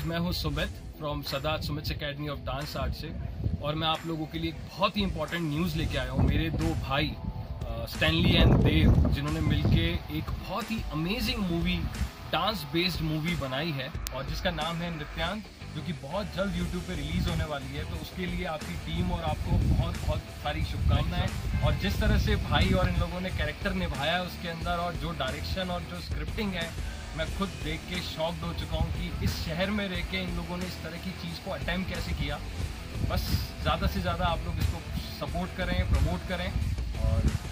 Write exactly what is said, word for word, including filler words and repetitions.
मैं हूं Sumit from Sadat Sumit academy of dance art से, और मैं आप लोगों के लिए एक बहुत ही इंपॉर्टेंट न्यूज़ लेके आया हूं। मेरे दो भाई स्टैनली एंड देव, जिन्होंने मिलके एक बहुत ही amazing movie, dance based movie बनाई है, और जिसका नाम है नृत्यांग, जो कि बहुत जल्द यूट्यूब पे रिलीज़ होने वाली है। तो उसके लिए आपकी टीम और आपको बहुत बहुत सारी शुभकामनाएं। और जिस तरह से भाई और इन लोगों ने कैरेक्टर निभाया है उसके अंदर, और जो डायरेक्शन और जो स्क्रिप्टिंग है, मैं खुद देख के शॉक्ड हो चुका हूँ कि इस शहर में रह के इन लोगों ने इस तरह की चीज़ को अटेम्प्ट कैसे किया। बस ज़्यादा से ज़्यादा आप लोग इसको सपोर्ट करें, प्रमोट करें, और